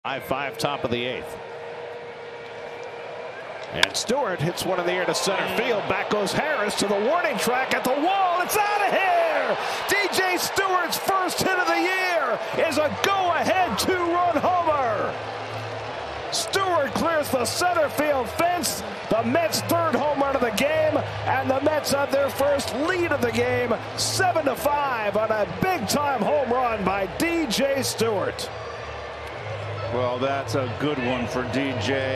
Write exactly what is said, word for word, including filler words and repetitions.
High five, top of the eighth. And Stewart hits one in the air to center field. Back goes Harris to the warning track at the wall. It's out of here. D J Stewart's first hit of the year is a go-ahead two-run homer. Stewart clears the center field fence. The Mets' third home run of the game, and the Mets have their first lead of the game, seven to five, on a big-time home run by D J Stewart. Well, that's a good one for D J.